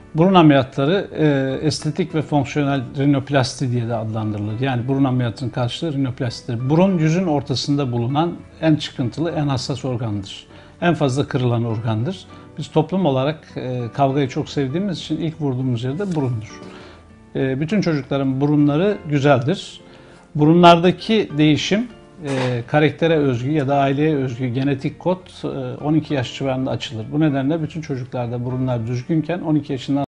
Burun ameliyatları estetik ve fonksiyonel rinoplasti diye de adlandırılır. Yani burun ameliyatının karşılığı rinoplastidir. Burun yüzün ortasında bulunan en çıkıntılı, en hassas organdır. En fazla kırılan organdır. Biz toplum olarak kavgayı çok sevdiğimiz için ilk vurduğumuz yer de burundur. Bütün çocukların burunları güzeldir. Burunlardaki değişim karaktere özgü ya da aileye özgü genetik kod 12 yaş civarında açılır. Bu nedenle bütün çocuklarda burunlar düzgünken 12 yaşından